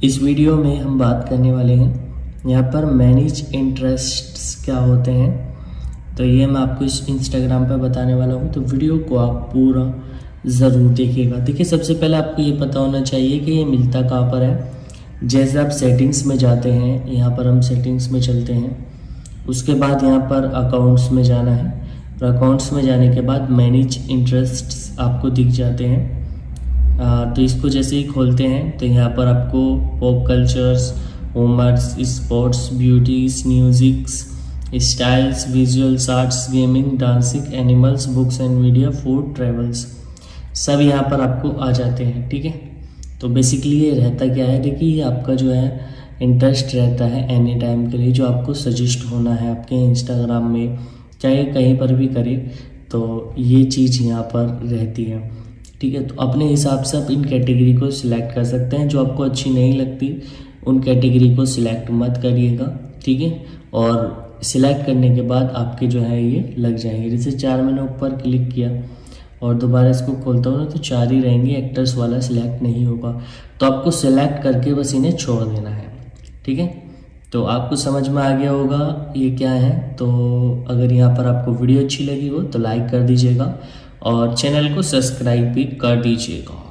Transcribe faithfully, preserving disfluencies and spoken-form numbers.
इस वीडियो में हम बात करने वाले हैं यहाँ पर मैनेज इंटरेस्ट्स क्या होते हैं। तो ये मैं आपको इस इंस्टाग्राम पे बताने वाला हूँ, तो वीडियो को आप पूरा ज़रूर देखिएगा। देखिए, सबसे पहले आपको ये पता होना चाहिए कि ये मिलता कहाँ पर है। जैसे आप सेटिंग्स में जाते हैं, यहाँ पर हम सेटिंग्स में चलते हैं, उसके बाद यहाँ पर अकाउंट्स में जाना है और अकाउंट्स में जाने के बाद मैनेज इंटरेस्ट्स आपको दिख जाते हैं। आ, तो इसको जैसे ही खोलते हैं तो यहाँ पर आपको pop cultures, commerce, sports, beauties, musics, styles, visuals, arts, gaming, dancing, animals, books and media, food, travels सब यहाँ पर आपको आ जाते हैं। ठीक है, तो बेसिकली ये रहता क्या है, देखिए ये आपका जो है इंटरेस्ट रहता है एनी टाइम के लिए, जो आपको सजेस्ट होना है आपके इंस्टाग्राम में, चाहे कहीं पर भी करे तो ये चीज़ यहाँ पर रहती है। ठीक है, तो अपने हिसाब से आप इन कैटेगरी को सिलेक्ट कर सकते हैं। जो आपको अच्छी नहीं लगती उन कैटेगरी को सिलेक्ट मत करिएगा। ठीक है, और सिलेक्ट करने के बाद आपके जो है ये लग जाएंगे। जैसे चार मैंने ऊपर क्लिक किया और दोबारा इसको खोलता हूँ ना, तो चार ही रहेंगे, एक्टर्स वाला सिलेक्ट नहीं होगा। तो आपको सिलेक्ट करके बस इन्हें छोड़ देना है। ठीक है, तो आपको समझ में आ गया होगा ये क्या है। तो अगर यहाँ पर आपको वीडियो अच्छी लगी हो तो लाइक कर दीजिएगा और चैनल को सब्सक्राइब भी कर दीजिएगा।